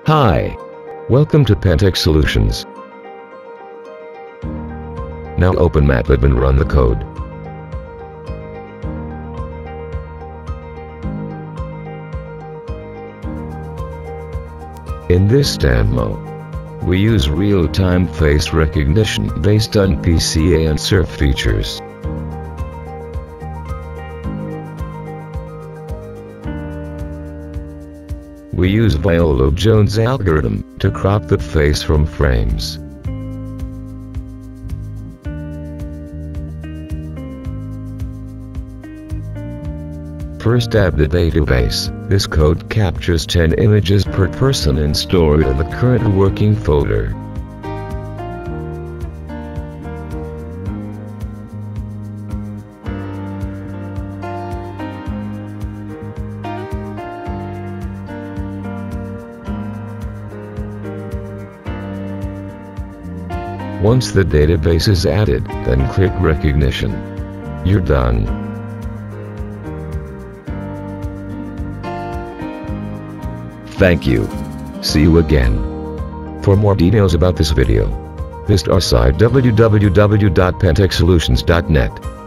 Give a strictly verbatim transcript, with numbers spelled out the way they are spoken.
Hi. Welcome to Pantech Solutions. Now open MATLAB and run the code. In this demo, we use real-time face recognition based on P C A and S R F features. We use Violo-Jones algorithm to crop the face from frames. First, add the database. This code captures ten images per person and stored in the current working folder. Once the database is added, then click Recognition. You're done. Thank you. See you again. For more details about this video, visit our site w w w dot pantech solutions dot net.